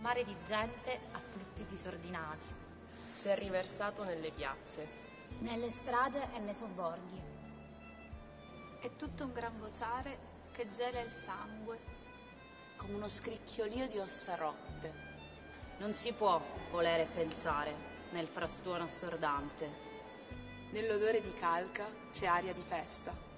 mare di gente a flutti disordinati. Si è riversato nelle piazze, nelle strade e nei sobborghi. È tutto un gran vociare che gela il sangue, come uno scricchiolio di ossa rotte. Non si può volere e pensare nel frastuono assordante. Nell'odore di calca c'è aria di festa.